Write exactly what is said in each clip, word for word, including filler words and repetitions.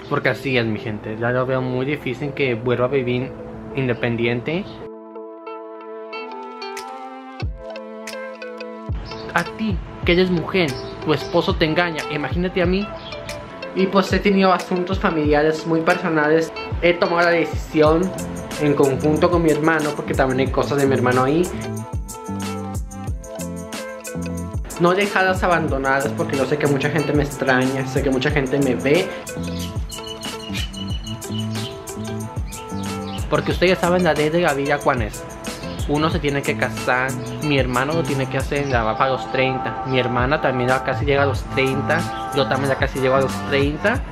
Porque así es, mi gente. Ya lo veo muy difícil que vuelva a vivir independiente. A ti, que eres mujer, tu esposo te engaña, imagínate a mí. Y pues he tenido asuntos familiares muy personales. He tomado la decisión en conjunto con mi hermano, porque también hay cosas de mi hermano ahí, no dejarlas abandonadas, porque yo sé que mucha gente me extraña, sé que mucha gente me ve. Porque ustedes saben la ley de la vida cuál es. Uno se tiene que casar, mi hermano lo tiene que hacer, ya va para los treinta. Mi hermana también ya casi llega a los treinta, yo también ya casi llego a los treinta.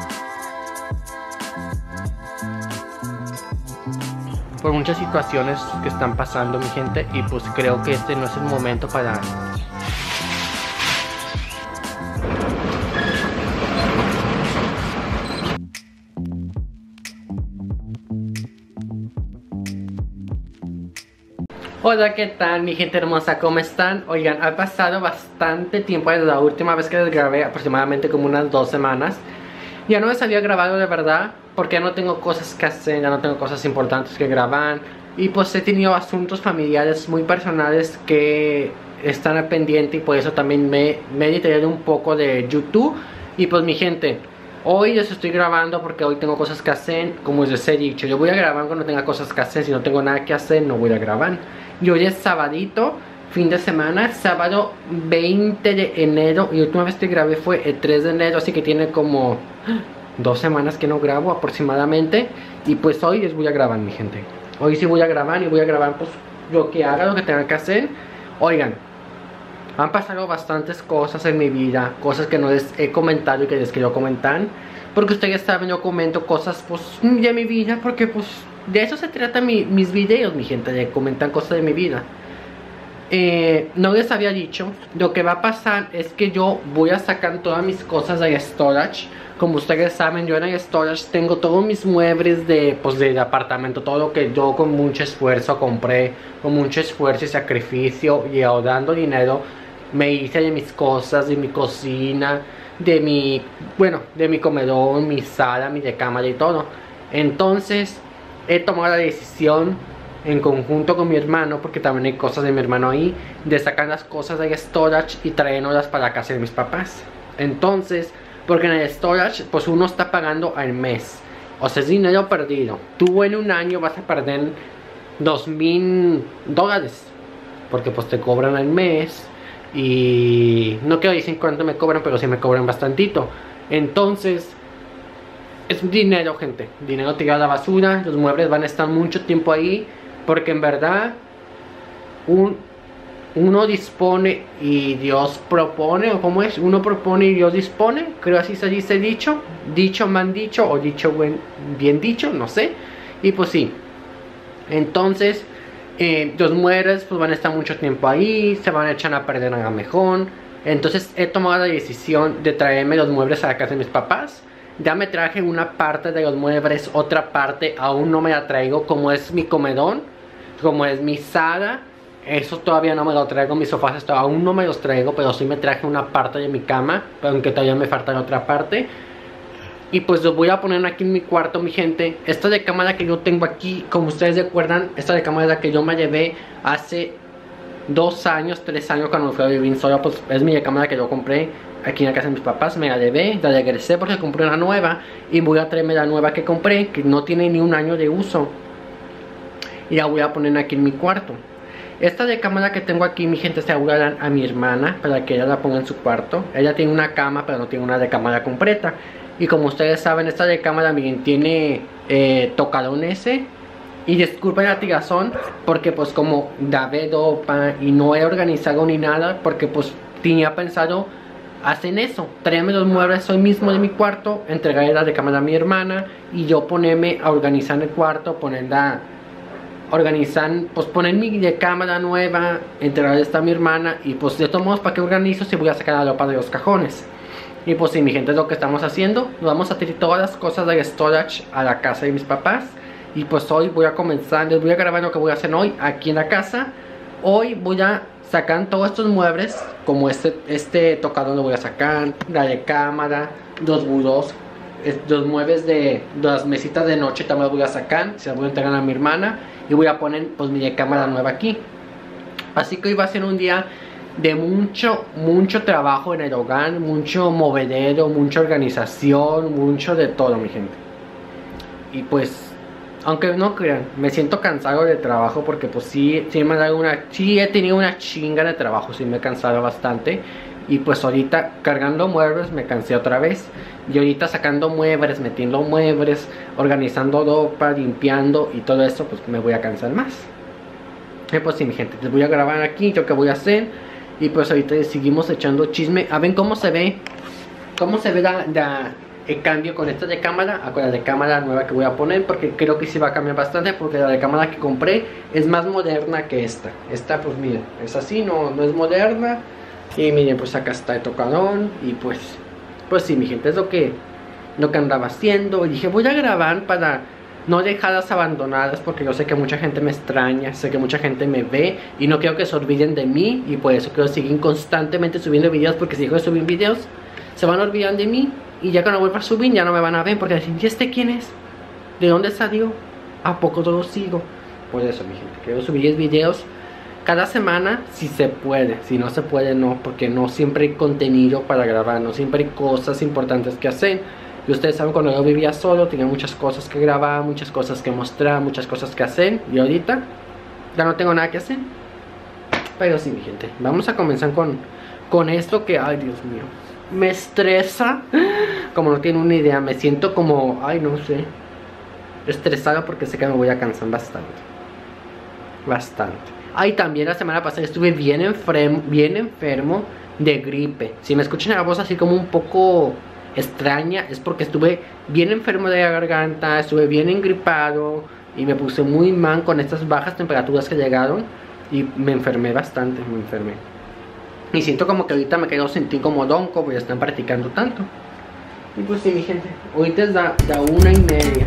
Por muchas situaciones que están pasando, mi gente, y pues creo que este no es el momento para... Hola, ¿qué tal mi gente hermosa? ¿Cómo están? Oigan, ha pasado bastante tiempo desde la última vez que les grabé, aproximadamente como unas dos semanas. Ya no les había grabado de verdad, porque ya no tengo cosas que hacer, ya no tengo cosas importantes que grabar. Y pues he tenido asuntos familiares muy personales que están al pendiente, y por eso también me, me he distraído un poco de YouTube. Y pues mi gente, hoy les estoy grabando porque hoy tengo cosas que hacer. Como les he dicho, yo voy a grabar cuando tenga cosas que hacer. Si no tengo nada que hacer, no voy a grabar. Y hoy es sabadito, fin de semana, sábado veinte de enero. Y la última vez que grabé fue el tres de enero, así que tiene como dos semanas que no grabo aproximadamente. Y pues hoy les voy a grabar, mi gente. Hoy sí voy a grabar, y voy a grabar pues lo que haga, lo que tenga que hacer. Oigan, han pasado bastantes cosas en mi vida, cosas que no les he comentado y que les quiero comentar. Porque ustedes saben, yo comento cosas pues de mi vida, porque pues de eso se trata mi, mis videos, mi gente, de comentar cosas de mi vida. Eh, no les había dicho, lo que va a pasar es que yo voy a sacar todas mis cosas del storage. Como ustedes saben, yo en el storage tengo todos mis muebles de, pues, del apartamento, todo lo que yo con mucho esfuerzo compré, con mucho esfuerzo y sacrificio y ahorrando dinero, me hice de mis cosas, de mi cocina, de mi, bueno, de mi comedor, mi sala, mi recámara y todo. Entonces he tomado la decisión en conjunto con mi hermano, porque también hay cosas de mi hermano ahí, de sacar las cosas del storage y traernoslas para la casa de mis papás. Entonces, porque en el storage pues uno está pagando al mes, o sea, es dinero perdido. Tú en un año vas a perder dos mil dólares, porque pues te cobran al mes. Y no quiero decir cuánto me cobran, pero sí me cobran bastantito. Entonces es dinero, gente, dinero tirado a la basura. Los muebles van a estar mucho tiempo ahí, porque en verdad un, uno dispone y Dios propone, o como es, uno propone y Dios dispone. Creo así se dice dicho, dicho mal dicho, o dicho buen, bien dicho, no sé. Y pues sí, entonces eh, los muebles pues van a estar mucho tiempo ahí, se van a echar a perder a lo mejor. Entonces he tomado la decisión de traerme los muebles a la casa de mis papás. Ya me traje una parte de los muebles, otra parte aún no me la traigo, como es mi comedor, como es mi sala. Eso todavía no me lo traigo, mis sofás esto aún no me los traigo, pero sí me traje una parte de mi cama, aunque todavía me falta la otra parte. Y pues los voy a poner aquí en mi cuarto, mi gente. Esta de cámara que yo tengo aquí, como ustedes recuerdan, esta de cámara es la que yo me llevé hace dos años, tres años cuando fui a vivir solo. Pues es mi cámara que yo compré aquí en la casa de mis papás. Me la llevé, la regresé porque compré una nueva, y voy a traerme la nueva que compré, que no tiene ni un año de uso, y la voy a poner aquí en mi cuarto. Esta de cámara que tengo aquí, mi gente, se la dan a mi hermana para que ella la ponga en su cuarto. Ella tiene una cama, pero no tiene una de cámara completa. Y como ustedes saben, esta de cámara, miren, tiene eh, tocadón ese. Y disculpen la tigazón, porque pues como dame dopa y no he organizado ni nada, porque pues tenía pensado hacer eso, traerme los muebles hoy mismo de mi cuarto, entregarle la de cámara a mi hermana, y yo ponerme a organizar el cuarto, ponerla, organizar, pues poner mi de cámara nueva, entregarle esta a mi hermana. Y pues de todos modos, ¿para qué organizo si voy a sacar la ropa de los cajones? Y pues sí, mi gente, es lo que estamos haciendo. Nos vamos a tirar todas las cosas del storage a la casa de mis papás. Y pues hoy voy a comenzar, les voy a grabar lo que voy a hacer hoy aquí en la casa. Hoy voy a sacar todos estos muebles, como este, este tocador lo voy a sacar, la de cámara, los burós los muebles de, de las mesitas de noche también los voy a sacar, se las voy a entregar a mi hermana y voy a poner pues mi cámara nueva aquí. Así que hoy va a ser un día de mucho, mucho trabajo en el hogar, mucho movedero, mucha organización, mucho de todo, mi gente. Y pues, aunque no crean, me siento cansado de trabajo porque pues sí, sí me ha dado una, sí he tenido una chinga de trabajo, sí me he cansado bastante. Y pues ahorita cargando muebles me cansé otra vez. Y ahorita sacando muebles, metiendo muebles, organizando ropa, limpiando y todo eso, pues me voy a cansar más. Y pues sí, mi gente, les voy a grabar aquí yo qué voy a hacer. Y pues ahorita seguimos echando chisme. A ver cómo se ve, cómo se ve la, la, el cambio con esta de cámara a con la de cámara nueva que voy a poner. Porque creo que sí va a cambiar bastante, porque la de cámara que compré es más moderna que esta. Esta pues miren, es así, no, no es moderna. Y miren, pues acá está el tocadón. Y pues, pues sí, mi gente, es lo que, lo que andaba haciendo. Y dije, voy a grabar para no dejarlas abandonadas, porque yo sé que mucha gente me extraña, sé que mucha gente me ve y no quiero que se olviden de mí. Y por eso quiero seguir constantemente subiendo videos, porque si dejo de subir videos se van a olvidar de mí. Y ya cuando vuelva a subir ya no me van a ver, porque decir, ¿y este quién es? ¿De dónde salió? ¿A poco todo lo sigo? Por eso, mi gente, quiero subir videos cada semana si se puede. Si no se puede, no, porque no siempre hay contenido para grabar, no siempre hay cosas importantes que hacer. Y ustedes saben, cuando yo vivía solo tenía muchas cosas que grabar, muchas cosas que mostrar, muchas cosas que hacer. Y ahorita ya no tengo nada que hacer. Pero sí, mi gente, vamos a comenzar con, con esto que, ay Dios mío, me estresa. Como no tiene una idea, me siento como, ay no sé, estresado porque sé que me voy a cansar bastante. Bastante. Ay, también la semana pasada estuve bien enfermo, bien enfermo de gripe. Si me escuchan la voz así como un poco extraña, es porque estuve bien enfermo de la garganta, estuve bien engripado y me puse muy mal con estas bajas temperaturas que llegaron y me enfermé bastante, me enfermé. Y siento como que ahorita me quedo sentir como donco, porque están practicando tanto. Y pues sí, mi gente, ahorita es la, la una y media.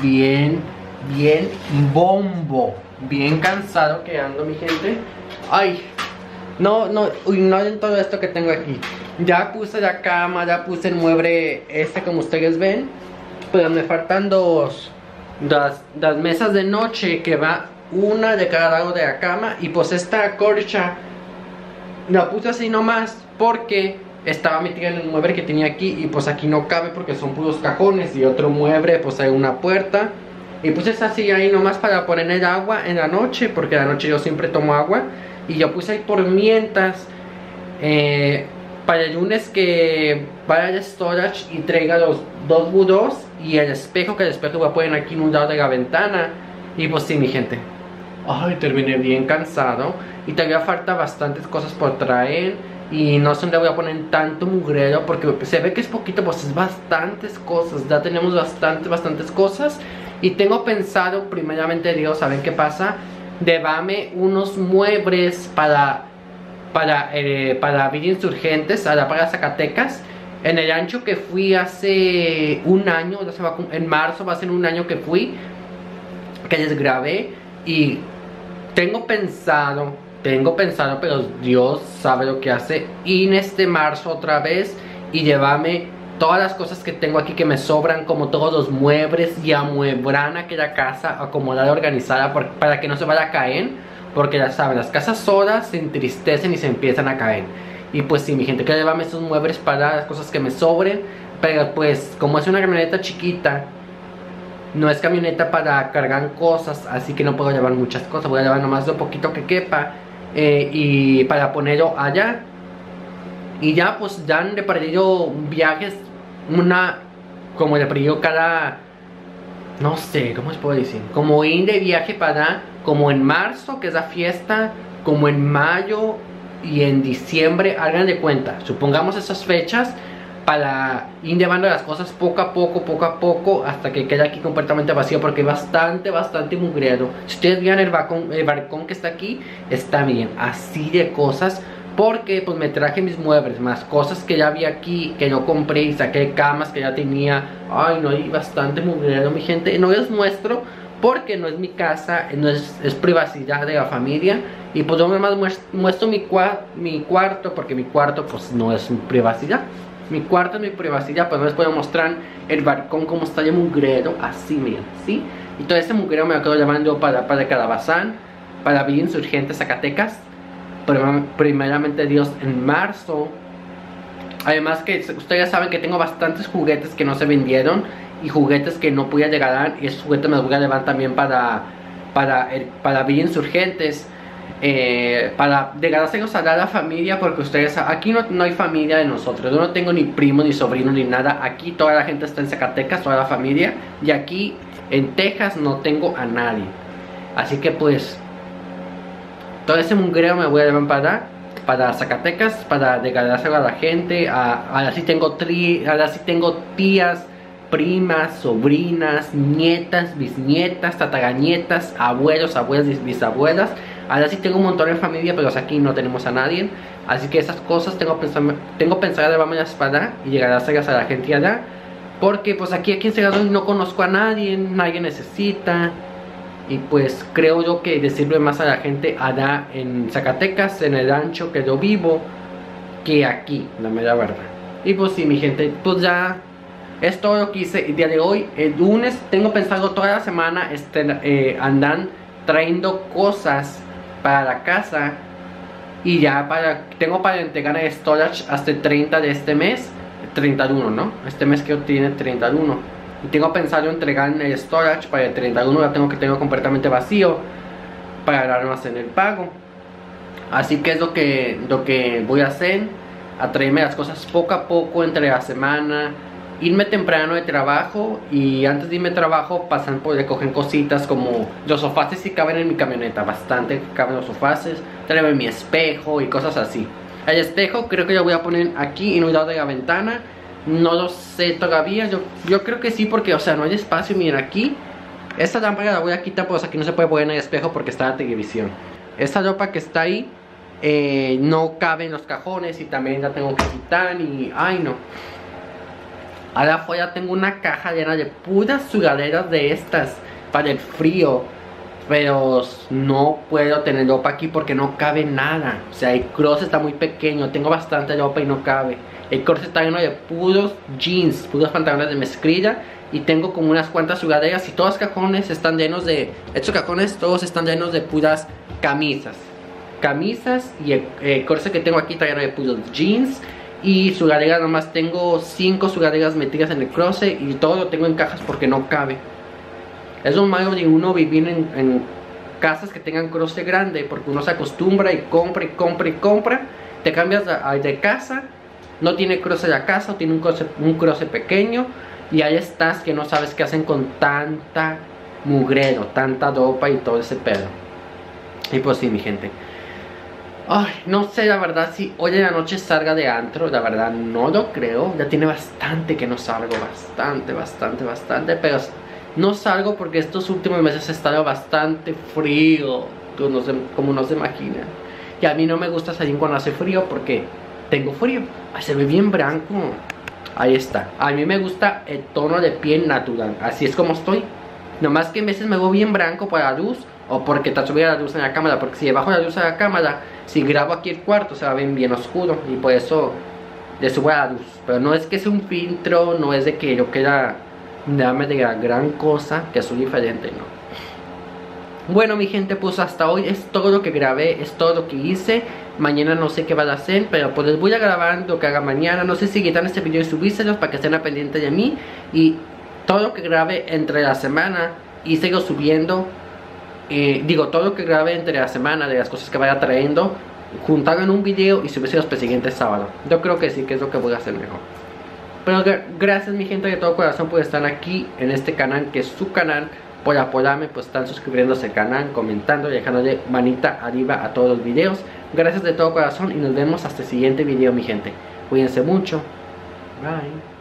bien, bien bombo. Bien cansado que ando, mi gente. Ay, no, no, ignoren todo esto que tengo aquí. Ya puse la cama, ya puse el mueble este como ustedes ven. Pero me faltan dos. Las, las mesas de noche, que va una de cada lado de la cama. Y pues esta corcha la puse así nomás porque estaba metida en el mueble que tenía aquí. Y pues aquí no cabe porque son puros cajones. Y otro mueble, pues hay una puerta. Y puse esa silla ahí nomás para poner el agua en la noche, porque la noche yo siempre tomo agua. Y yo puse ahí por mientras eh, para el lunes que vaya al storage y traiga los dos budos y el espejo, que el espejo voy a poner aquí en un lado de la ventana. Y pues sí, mi gente, ay, terminé bien cansado. Y todavía falta bastantes cosas por traer. Y no sé dónde voy a poner tanto mugrero, porque se ve que es poquito, pues es bastantes cosas. Ya tenemos bastantes, bastantes cosas. Y tengo pensado, primeramente Dios, ¿saben qué pasa? Debame unos muebles para para, eh, para Villa Insurgentes, a la para Zacatecas. En el ancho que fui hace un año, en marzo va a ser un año que fui, que les grabé. Y tengo pensado, tengo pensado, pero Dios sabe lo que hace, ir en este marzo otra vez y llevarme todas las cosas que tengo aquí que me sobran, como todos los muebles, y amueblar aquella casa acomodada, organizada, por, para que no se vaya a caer. Porque ya saben, las casas solas se entristecen y se empiezan a caer. Y pues sí, mi gente, quiero llevarme estos muebles para las cosas que me sobren. Pero pues, como es una camioneta chiquita, no es camioneta para cargar cosas, así que no puedo llevar muchas cosas. Voy a llevar nomás lo poquito que quepa, eh, y para ponerlo allá. Y ya pues ya han repartido viajes, una, como le perdió cada, no sé, ¿cómo se puede decir? Como ir de viaje para, como en marzo, que es la fiesta, como en mayo y en diciembre, hagan de cuenta, supongamos esas fechas, para ir llevando las cosas poco a poco, poco a poco, hasta que quede aquí completamente vacío, porque hay bastante, bastante mugrero. Si ustedes vean el balcón, el balcón que está aquí, está bien, así de cosas. Porque pues me traje mis muebles, más cosas que ya vi aquí, que no compré, y saqué camas que ya tenía. Ay, no, hay bastante mugrero, mi gente. No les muestro porque no es mi casa, no es, es privacidad de la familia. Y pues yo nada más muestro mi, cua mi cuarto, porque mi cuarto pues no es privacidad. Mi cuarto es mi privacidad, pues no les puedo mostrar el balcón como está de mugrero, así miren, ¿sí? Y todo ese mugrero me lo quedo llevando para, para Calabazán, para Villa Insurgentes, Zacatecas. Primeramente Dios, en marzo. Además que ustedes saben que tengo bastantes juguetes que no se vendieron y juguetes que no pude regalar, y esos juguetes me los voy a llevar también para para, para Villa Insurgentes, eh, para regalárselos a la familia, porque ustedes aquí no, no hay familia de nosotros. Yo no tengo ni primo, ni sobrino, ni nada. Aquí toda la gente está en Zacatecas, toda la familia, y aquí en Texas no tengo a nadie. Así que pues todo ese mugreo me voy a llevar para, para Zacatecas, para regalárselo a la gente. A, ahora sí tengo tri, ahora sí tengo tías, primas, sobrinas, nietas, bisnietas, tataranietas, abuelos, abuelas, bisabuelas. Ahora sí tengo un montón de familia, pero aquí no tenemos a nadie. Así que esas cosas tengo pensado, tengo pensado llevármelas para allá y llegarlas a la gente allá. Porque pues aquí, aquí en Segadón no conozco a nadie, nadie necesita. Y pues creo yo que le sirve más a la gente allá en Zacatecas, en el rancho que yo vivo, que aquí, la mera verdad. Y pues sí, mi gente, pues ya es todo lo que hice el día de hoy. El lunes tengo pensado toda la semana este, eh, andan trayendo cosas para la casa. Y ya para, tengo para entregar el storage hasta el treinta de este mes, treinta y uno, ¿no? Este mes que tiene treinta y uno. Y tengo pensado entregar en el storage para el treinta y uno, ya tengo que tenerlo completamente vacío para almacenar el pago. Así que es lo que, lo que voy a hacer, a traerme las cosas poco a poco entre la semana, irme temprano de trabajo, y antes de irme de trabajo pasan por recoger cositas como los sofaces. Si caben en mi camioneta, bastante caben los sofaces, traerme mi espejo y cosas así. El espejo creo que lo voy a poner aquí en un lado de la ventana. No lo sé todavía, yo, yo creo que sí, porque o sea no hay espacio. Miren aquí, esta lámpara la voy a quitar, pues aquí no se puede poner en el espejo porque está la televisión. Esta ropa que está ahí eh, no cabe en los cajones y también la tengo que quitar. Y ay no, Allá afuera tengo una caja llena de puras sudaderas de estas para el frío. Pero no puedo tener ropa aquí porque no cabe nada. O sea, el closet está muy pequeño. Tengo bastante ropa y no cabe. El closet está lleno de puros jeans, puros pantalones de mezclilla. Y tengo como unas cuantas sudaderas. Y todos los cajones están llenos de... Estos cajones todos están llenos de puras camisas. Camisas. Y el, el closet que tengo aquí está lleno de puros jeans. Y sudaderas, nomás tengo cinco sudaderas metidas en el closet. Y todo lo tengo en cajas porque no cabe. Es lo malo de uno vivir en, en casas que tengan closet grande, porque uno se acostumbra y compra y compra y compra. Te cambias de, de casa, no tiene closet la casa, o tiene un closet, un closet pequeño, y ahí estás que no sabes qué hacen con tanta mugrero, tanta ropa y todo ese pedo. Y pues sí, mi gente. Ay, no sé la verdad si hoy en la noche salga de antro, la verdad no lo creo. Ya tiene bastante que no salgo, bastante, bastante, bastante, pero... No salgo porque estos últimos meses ha estado bastante frío, como no, se, como no se imaginan. Y a mí no me gusta salir cuando hace frío porque tengo frío. Ay, se ve bien blanco. Ahí está. A mí me gusta el tono de piel natural. Así es como estoy. Nomás que a veces me veo bien blanco por la luz o porque está subida la luz en la cámara. Porque si debajo la luz de la cámara, si grabo aquí el cuarto, se va a ver bien oscuro. Y por eso le subo a la luz. Pero no es que sea un filtro, no es de que yo quiera... Dame de la gran cosa, que soy diferente, no. Bueno, mi gente, pues hasta hoy es todo lo que grabé, es todo lo que hice. Mañana no sé qué van a hacer, pero pues les voy a grabar lo que haga mañana. No sé si quitan este video y subírselos para que estén pendientes de mí. Y todo lo que grabe entre la semana y sigo subiendo, eh, digo, todo lo que grabe entre la semana, de las cosas que vaya trayendo, juntarlo en un video y subírselos para el siguiente sábado. Yo creo que sí, que es lo que voy a hacer mejor. Pero gracias, mi gente, de todo corazón por estar aquí en este canal, que es su canal, por apoyarme, pues están suscribiéndose al canal, comentando y dejándole manita arriba a todos los videos. Gracias de todo corazón y nos vemos hasta el siguiente video, mi gente. Cuídense mucho. Bye.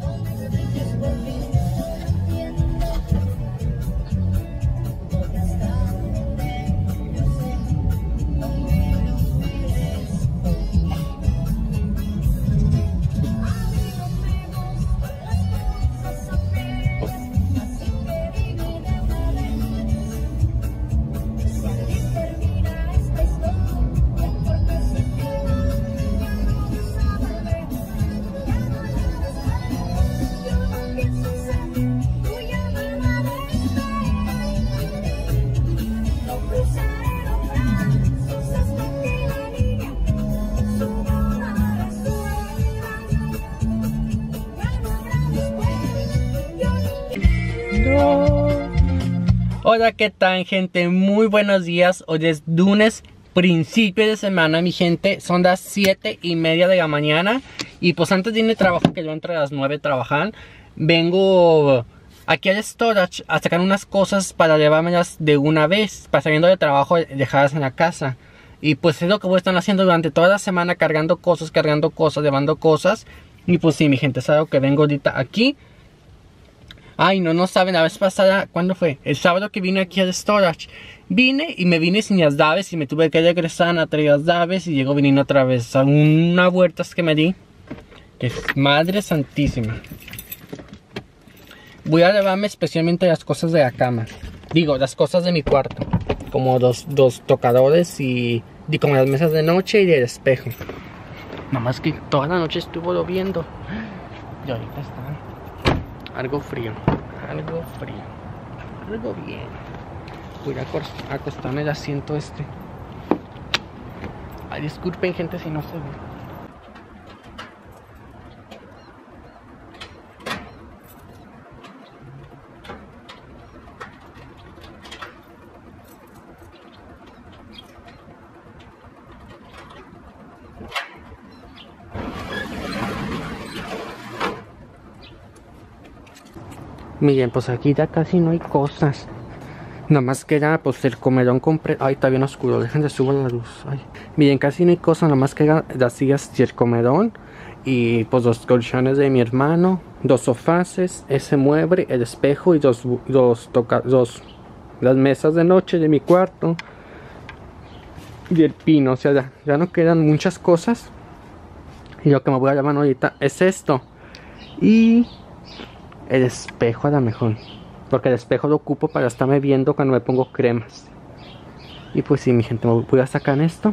Hola, ¿qué tal, gente? Muy buenos días. Hoy es lunes, principio de semana, mi gente. Son las siete y media de la mañana. Y pues antes de irme de trabajo, que yo entro a las nueve a trabajar, vengo aquí al storage a sacar unas cosas para llevármelas de una vez, para saliendo de trabajo, dejarlas en la casa. Y pues es lo que voy a estar haciendo durante toda la semana, cargando cosas, cargando cosas, llevando cosas. Y pues sí, mi gente, es algo que vengo ahorita aquí. Ay, no, no saben, la vez pasada, ¿cuándo fue? El sábado que vine aquí al storage. Vine y me vine sin las llaves y me tuve que regresar a traer las llaves y llego viniendo otra vez. A una vuelta que me di. Que es madre santísima. Voy a llevarme especialmente las cosas de la cama. Digo, las cosas de mi cuarto. Como dos, dos tocadores y, y como las mesas de noche y el espejo. Nomás que toda la noche estuvo lloviendo. Y ahorita está algo frío, algo frío, algo bien. Voy a acostarme el asiento este. Ay, disculpen, gente, si no se ve. Miren, pues aquí ya casi no hay cosas. Nada más queda pues el comedón compré. Ay, está bien oscuro, dejen de subir la luz. Ay. Miren, casi no hay cosas, nada más queda las sillas y el comedón. Y pues los colchones de mi hermano, dos sofaces, ese mueble, el espejo y dos, dos, toca, dos las mesas de noche de mi cuarto. Y el pino, o sea, ya, ya no quedan muchas cosas. Y lo que me voy a llevar ahorita es esto. Y el espejo a lo mejor, porque el espejo lo ocupo para estarme viendo cuando me pongo cremas. Y pues sí, mi gente, me voy a sacar esto.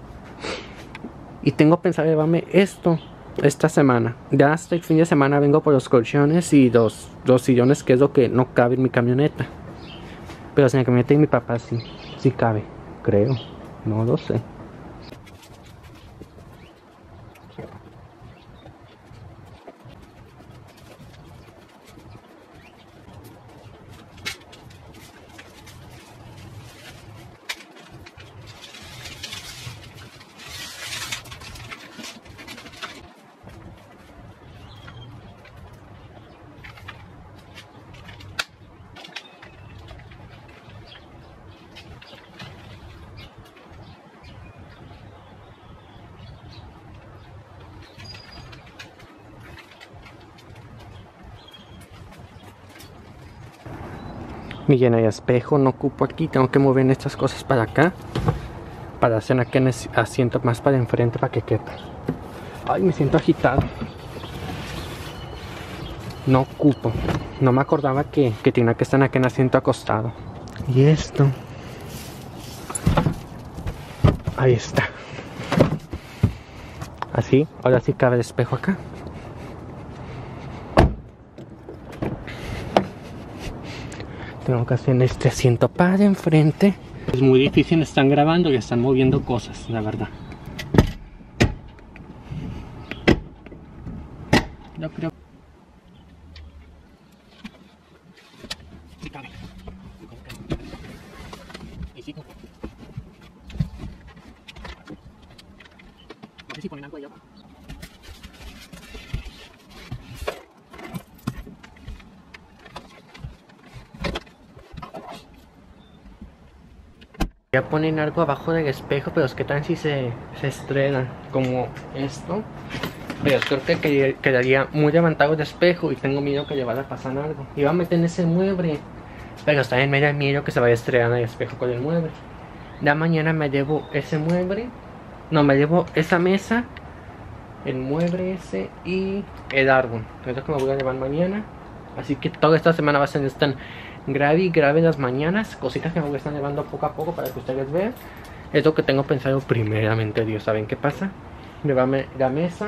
Y tengo pensado llevarme esto esta semana. Ya hasta el fin de semana vengo por los colchones y los, los sillones, que es lo que no cabe en mi camioneta. Pero en la camioneta de mi papá sí, sí cabe, creo. No lo sé. Mi llena de espejo no ocupo aquí, tengo que mover estas cosas para acá para hacer aquí en el asiento más para enfrente para que quepa. Ay, me siento agitado. No ocupo, no me acordaba que, que tenía que estar aquí en el asiento acostado. Y esto, ahí está. Así, ahora sí cabe el espejo acá. Tengo que hacer este asiento para enfrente. Es muy difícil, están grabando y están moviendo cosas, la verdad. Yo creo que cabe. Y sí, no sé si ponen algo allá. Ya ponen algo abajo del espejo, pero es que tal si se, se estrena como esto. Pero creo que quedaría muy levantado el espejo y tengo miedo que le vaya a pasar algo. Iba a meter en ese mueble, pero está en medio de miedo que se vaya a estrenar el espejo con el mueble. Ya mañana me llevo ese mueble, no, me llevo esa mesa, el mueble ese y el árbol. Es lo que me voy a llevar mañana. Así que toda esta semana va a ser estar grave y grave las mañanas, cositas que me voy a estar llevando poco a poco para que ustedes vean. Es lo que tengo pensado primeramente, Dios. ¿Saben qué pasa? Llevarme la mesa,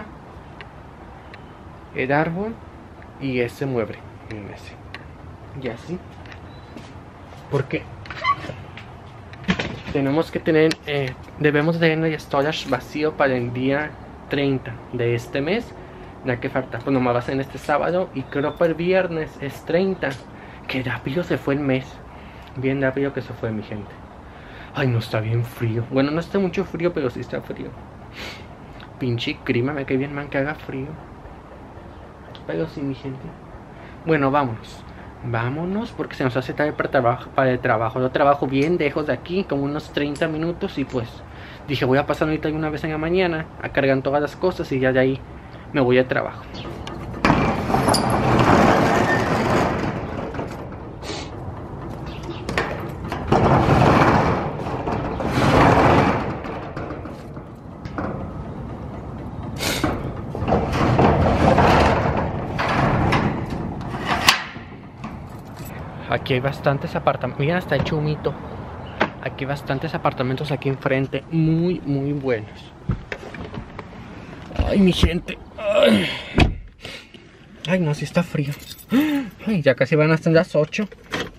el árbol y ese mueble. Miren ese. Y así. Porque tenemos que tener, eh, debemos tener el storage vacío para el día treinta de este mes. Ya que falta, pues nomás va a ser en este sábado y creo que el viernes es treinta. Que rápido se fue el mes. Bien rápido que se fue, mi gente. Ay, no, está bien frío. Bueno, no está mucho frío, pero sí está frío. Pinche clima, me cae bien man que haga frío. Pero sí, mi gente. Bueno, vámonos. Vámonos porque se nos hace tarde para, trabajo, para el trabajo. Yo trabajo bien lejos de aquí, como unos treinta minutos. Y pues dije, voy a pasar ahorita una vez en la mañana a cargar todas las cosas y ya de ahí me voy al trabajo. Aquí hay bastantes apartamentos. Miren, hasta hecho humito. Aquí hay bastantes apartamentos aquí enfrente. Muy, muy buenos. Ay, mi gente. Ay, Ay no, sí está frío. Ay, ya casi van hasta las ocho.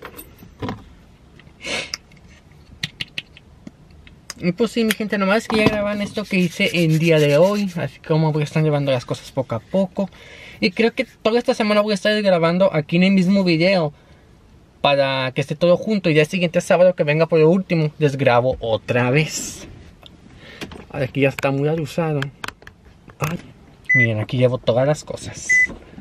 Y pues sí, mi gente, nomás que ya graban esto que hice el día de hoy. Así como voy a estar llevando las cosas poco a poco. Y creo que toda esta semana voy a estar grabando aquí en el mismo video, para que esté todo junto. Y ya el siguiente sábado que venga por el último, les grabo otra vez. Aquí ya está muy alusado. Ay, miren, aquí llevo todas las cosas.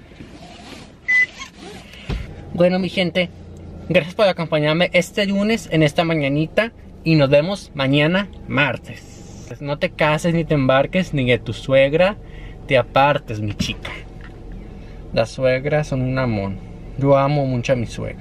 Bueno, mi gente, gracias por acompañarme este lunes en esta mañanita. Y nos vemos mañana martes. No te cases ni te embarques, ni de tu suegra te apartes, mi chica. Las suegras son un amor. Yo amo mucho a mi suegra.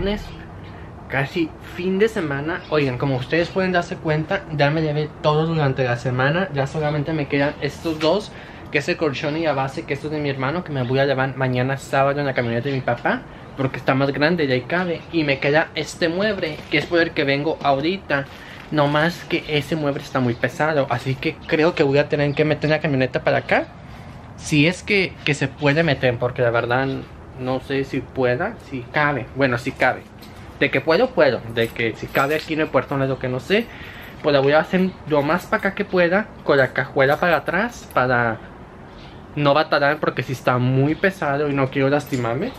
viernes, casi fin de semana. Oigan, como ustedes pueden darse cuenta, ya me llevé todo durante la semana. Ya solamente me quedan estos dos, que es el colchón y la base, que esto es de mi hermano, que me voy a llevar mañana sábado en la camioneta de mi papá, porque está más grande y ahí cabe. Y me queda este mueble, que es por el que vengo ahorita. No más que ese mueble está muy pesado, así que creo que voy a tener que meter la camioneta para acá. Si es que, que se puede meter, porque la verdad no sé si pueda, si cabe. Bueno, si cabe. De que puedo, puedo. De que si cabe aquí en el puerto no es lo que no sé. Pues la voy a hacer lo más para acá que pueda, con la cajuela para atrás, para no batallar, porque si está muy pesado y no quiero lastimarme.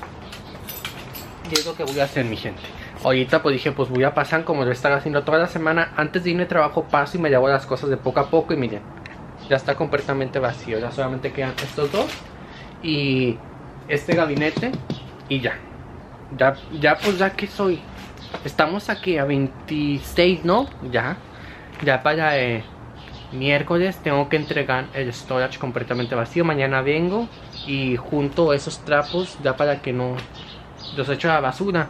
Y es lo que voy a hacer, mi gente. Ahorita pues dije, pues voy a pasar como lo he estado haciendo toda la semana. Antes de irme al trabajo paso y me llevo las cosas de poco a poco. Y miren, ya está completamente vacío. Ya solamente quedan estos dos y este gabinete. Y ya, ya, ya pues ya que soy. Estamos aquí a veintiséis, ¿no? Ya, ya para eh, miércoles tengo que entregar el storage completamente vacío. Mañana vengo y junto esos trapos ya para que no los echo a la basura.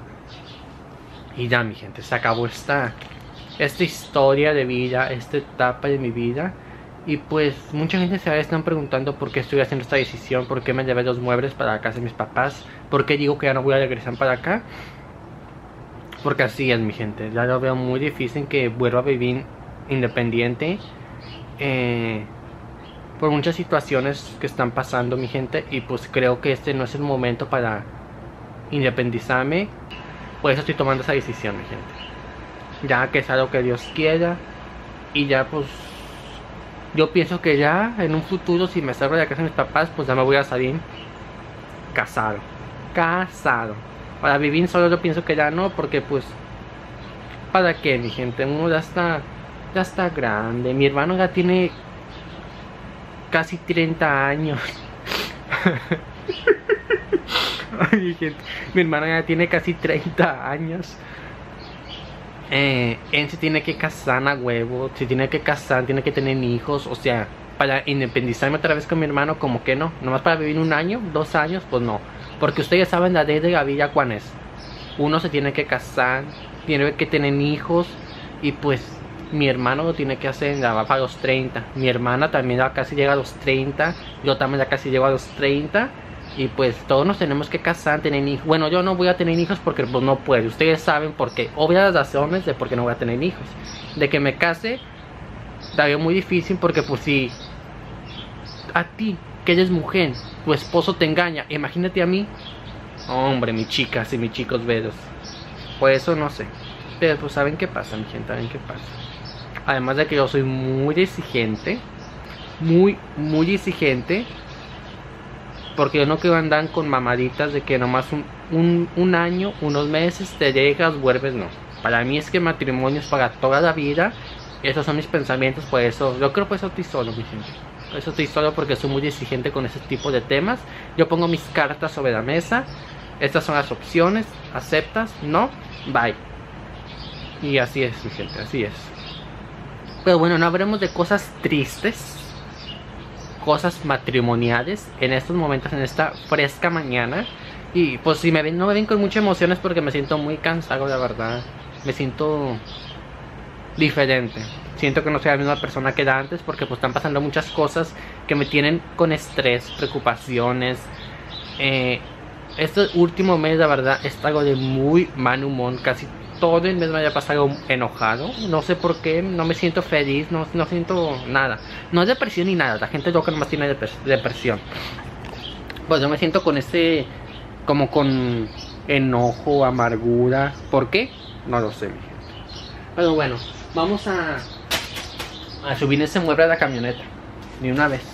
Y ya, mi gente, se acabó esta, esta historia de vida, esta etapa de mi vida. Y pues mucha gente se están preguntando por qué estoy haciendo esta decisión, por qué me llevé los muebles para la casa de mis papás, por qué digo que ya no voy a regresar para acá. Porque así es, mi gente, ya lo veo muy difícil que vuelva a vivir independiente eh, por muchas situaciones que están pasando, mi gente. Y pues creo que este no es el momento para independizarme. Por eso estoy tomando esa decisión, mi gente. Ya que es algo que Dios quiera. Y ya pues yo pienso que ya en un futuro, si me salgo de la casa de mis papás, pues ya me voy a salir casado. Casado. Para vivir solo yo pienso que ya no, porque pues ¿para qué, mi gente? Uno ya está, ya está grande. Mi hermano ya tiene casi treinta años. Ay, gente, mi hermana ya tiene casi treinta años. eh, Él se tiene que casar a huevo. Se tiene que casar, tiene que tener hijos. O sea, para independizarme otra vez con mi hermano, como que no. Nomás para vivir un año, dos años, pues no. Porque ustedes saben la ley de la vida cuál es. Uno se tiene que casar, tiene que tener hijos. Y pues mi hermano lo tiene que hacer, ya va para los treinta. Mi hermana también ya casi llega a los treinta. Yo también ya casi llego a los treinta. Y pues todos nos tenemos que casar, tener hijos. Bueno, yo no voy a tener hijos porque pues no puedo. Ustedes saben por qué. Obvias razones de por qué no voy a tener hijos. De que me case, la veo muy difícil, porque pues si a ti, que eres mujer, tu esposo te engaña, imagínate a mí. Hombre, mis chicas y mis chicos bellos. Por eso no sé. Pero pues saben qué pasa, mi gente, saben qué pasa. Además de que yo soy muy exigente. Muy, muy exigente. Porque yo no quiero andar con mamaditas de que nomás un, un, un año, unos meses te llegas, vuelves, no. Para mí es que matrimonio es para toda la vida. Esos son mis pensamientos, por eso, yo creo por eso estoy solo, mi gente. Por eso estoy solo, porque soy muy exigente con ese tipo de temas. Yo pongo mis cartas sobre la mesa. Estas son las opciones, aceptas, no, bye. Y así es, mi gente, así es. Pero bueno, no hablemos de cosas tristes, cosas matrimoniales en estos momentos, en esta fresca mañana. Y pues si me ven, no me ven con muchas emociones, porque me siento muy cansado, la verdad. Me siento diferente. Siento que no soy la misma persona que era antes, porque pues están pasando muchas cosas que me tienen con estrés, preocupaciones. eh, Este último mes, la verdad, he estado de muy mal humor. Casi todo el mes me haya pasado enojado. No sé por qué, no me siento feliz, no, no siento nada. No es depresión ni nada, la gente loca nomás tiene depresión. Pues yo me siento con ese, como con enojo, amargura. ¿Por qué? No lo sé, mi gente. Pero bueno, vamos a, a subir ese mueble a la camioneta de una vez.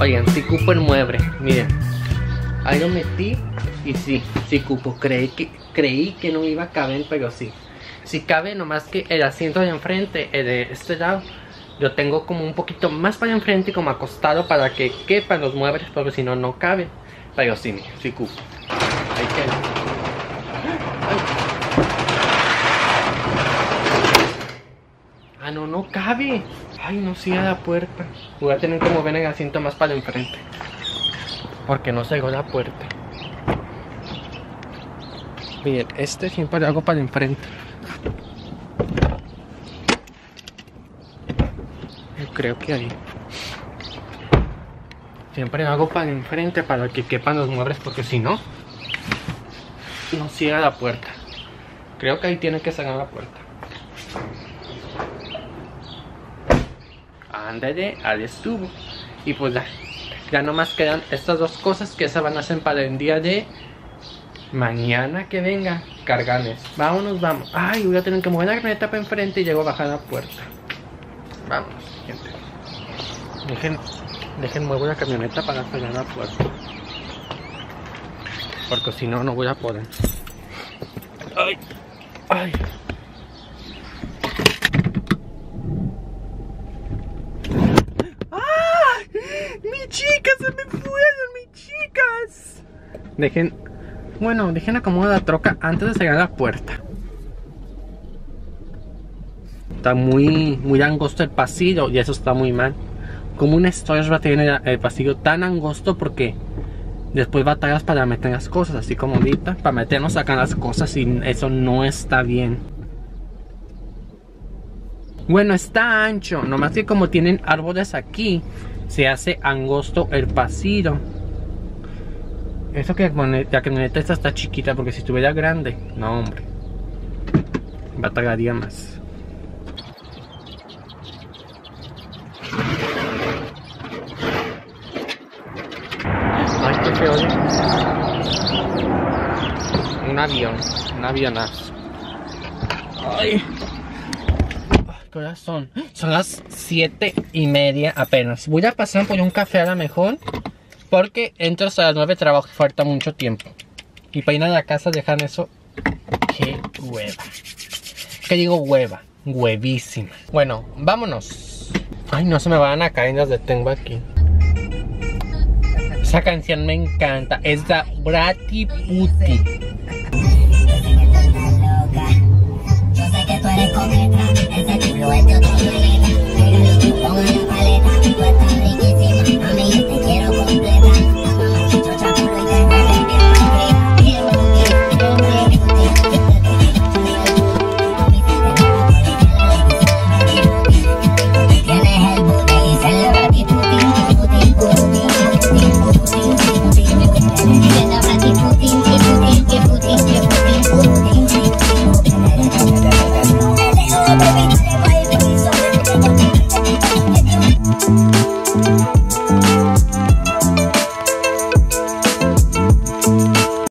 Oigan, sí cupo el mueble, miren. Ahí lo metí y sí, sí cupo. Creí que, creí que no iba a caber, pero sí. Sí cabe, nomás que el asiento de enfrente, el de este lado, yo tengo como un poquito más para enfrente y como acostado para que quepan los muebles, porque si no, no cabe. Pero sí, mira, sí cupo. Ahí queda. Ah, no, no cabe. Ay, no cierra la puerta. Voy a tener que mover el asiento más para enfrente, porque no cerró la puerta. Miren, este siempre lo hago para enfrente. Yo creo que ahí. Siempre lo hago para enfrente para que quepan los muebles, porque si no, no cierra la puerta. Creo que ahí tiene que cerrar la puerta. Ándale, ahí estuvo. Y pues ya, ya nomás quedan estas dos cosas que se van a hacer para el día de mañana que venga. Cargarles. Vámonos, vamos. Ay, voy a tener que mover la camioneta para enfrente y llego a bajar la puerta. Vámonos, gente. Dejen, dejen muevo la camioneta para cerrar la puerta, porque si no, no voy a poder. Ay, ay. ¡Mi chica! ¡Se me fueron, mis chicas! Dejen... Bueno, dejen acomodar la troca antes de cerrar la puerta. Está muy, muy angosto el pasillo y eso está muy mal. Como un storage va a tener el pasillo tan angosto, porque después batallas para meter las cosas, así como ahorita, para meternos acá las cosas, y eso no está bien. Bueno, está ancho, nomás que como tienen árboles aquí, se hace angosto el pasillo. Eso que la camioneta esta está chiquita, porque si estuviera grande, no hombre, batallaría más. Ay, qué feo. Un avión, un avionazo. Ay. ¿Qué horas son? Son las siete y media apenas. Voy a pasar por un café a la mejor, porque entro hasta las nueve, trabajo y falta mucho tiempo. Y para ir a la casa dejan eso. Qué hueva. ¿Qué digo hueva? Huevísima. Bueno, vámonos. Ay, no se me van a caer, las detengo aquí. Esa canción me encanta. Es la Bratty Putti. Yo sé que tú eres coqueta.